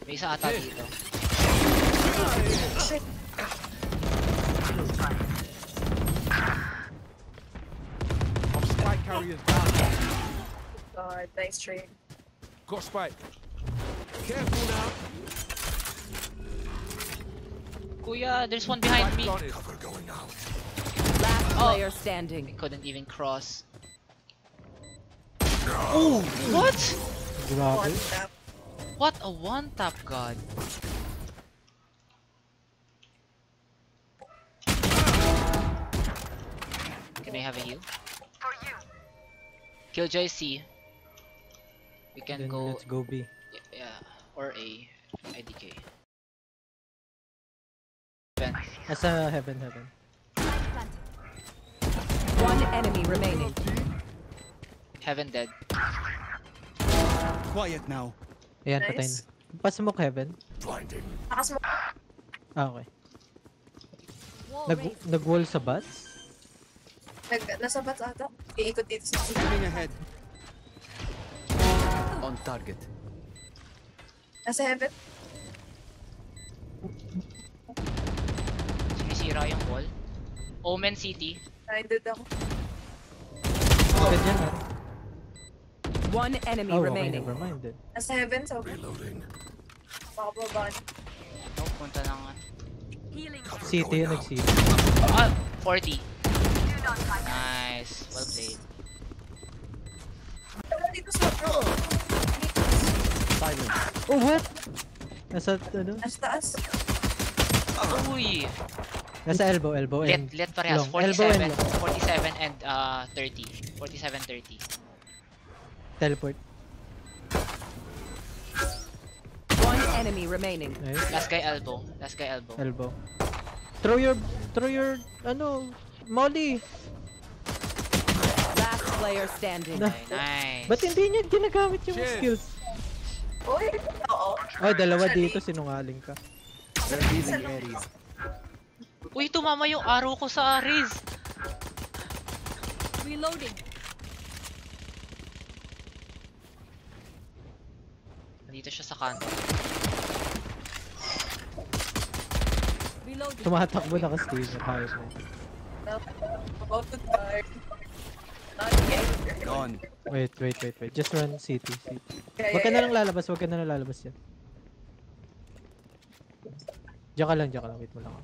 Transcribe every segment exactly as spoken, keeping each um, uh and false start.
May isa ata dito. Spike carriers down. God, nice trade. Got spike. Careful now. Kuya, there's one behind me. Cover going out. Last Oh. player standing. I couldn't even cross. Oh, what? One Grabe. tap. What a one tap god. Can I have a heal? Killjoy C. We can Then go. let's go B. Yeah, or A. I D K. Ben. Asa heaven, heaven. One enemy remaining. Heaven dead. Quiet now. Ayan, patay na. Nice. Pasmoke heaven. Blinding. Nakasmoke. Ah, okay. Nag nag-wall sa bats? Nag, nasa bats ata. Iikot dito sa Scanning ahead. On target. Nasa heaven. Sinisira yung wall. Omen City. Blinded ako. Agad yan, ah. One enemy Oh, okay, remaining. never mind then. Nasa heaven, so Reloading. makababa. Oh, punta na nga. City yun, nag-city. Ah, forty. Nice. Well played. Dito sa Silence. Oh, what? Nasa, ano? nasa taas. Uy! Nasa elbow, elbow, Let, and let parehas. long. Elbow and forty-seven. long. forty-seven and uh, thirty. forty-seven thirty. Teleport. One enemy remaining. Nice. Last guy elbow. Last guy elbow. Elbow. Throw your, throw your, ano, molly. Last player standing. Na- Okay, nice. Ba't hindi niya ginagamit yung Cheers. skills? Uy, oo. Oh, dalawa Actually, dito, sinungaling ka. They're healing area. Uy, tumama yung arrow ko sa Riz. Reloading. Nandito siya sa kanto. Reloading. Tumatakbo na ka-stage na tayo mo. About to die. Not yet. Gone. Wait, wait, wait, wait. Just run city, city. Yeah, Huwag ka yeah, na lang lalabas, huwag ka na lang lalabas yan. Diyan ka lang, diyan ka lang. Wait mo lang.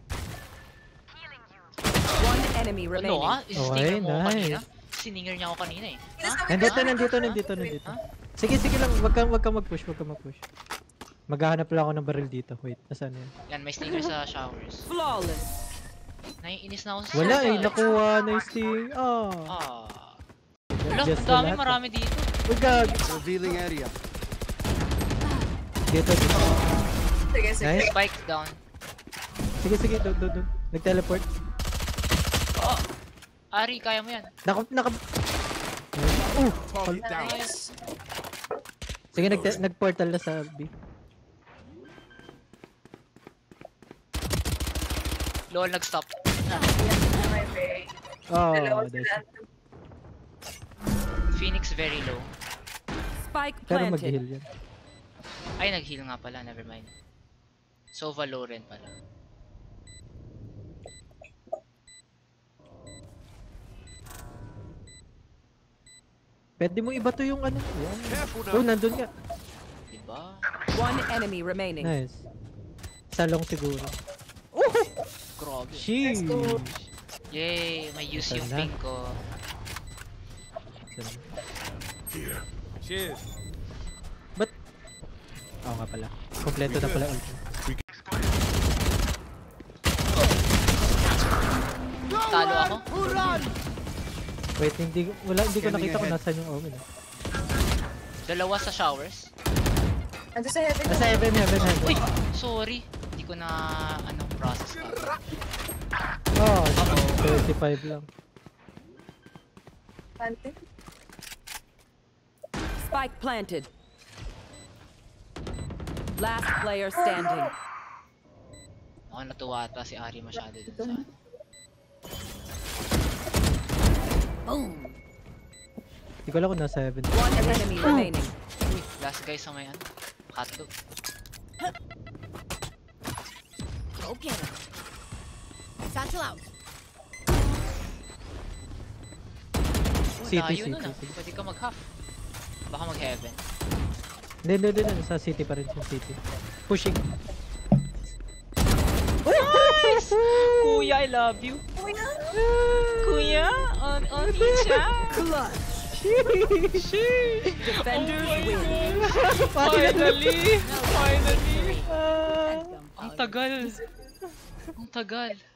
One enemy Ano remaining. ah? Isininger mo ako nice. kanina? Sininger niya ako kanina eh. Nandito, nandito, nandito, nandito. Sige, sige lang. Huwag kang, huwag kang mag-push, huwag kang mag-push. Maghahanap lang ako ng barrel dito. Wait, nasaan yan? Yan, may stinger sa showers. Flawless. Naiinis na ako sa Wala eh, server. nakuha na yung sting. Ah. Ah. Wala, Just ang dami, lahat. marami dito. Huwag gag. Revealing area. Dito, dito. Sige, sige. Nice. Spike down. Sige, sige, doon, doon, doon. Nag-teleport. Oh! Ari, kaya mo yan. Naka, naka... Uh! Target down. Nice. Sige, nag nag-portal na sa B. Lol, nag-stop. My way. Oh, Dalawa there's... sila. Phoenix very low. Spike Pero planted. mag-heal yan. Ay, nag-heal nga pala, never mind. So, Valorant pala. Pwede mo iba to yung ano. Yan. Careful Oh, now. nandun nga. Diba? One enemy remaining. Nice. Salong siguro. Grabe. Sheesh. go. Yay! May use yung Sana. ping ko. Here. Cheers. But... Oo nga pala. Kompleto na pala ulti. Talo ako. Wait, hindi wala hindi ko nakita kung nasaan yung omen. eh. Dalawa sa showers. Ando sa heaven. Nasa heaven, heaven, heaven. Uy! Sorry. Hindi ko na anong process ka. Oh, thirty-five lang. Pante. Spike planted. Last player standing. Ako natuwa ata si Ari masyado dun sa ano. Boom. Hindi ko alam kung nasa heaven. One enemy remaining. Uy, last guy sa may ano. Hotdog. Go get him. Satchel out. Oh, City, layo city, nun ah. city. Pwede ka mag-half. Baka mag-heaven. Hindi, hindi, hindi. Sa city pa rin, sa city. Pushing. Nice! Kuya, I love you. Kuya! Kuya, on on siya. Sheesh! Defenders Oh my win. gosh. Finally! Finally! And Ang tagal. Ang tagal.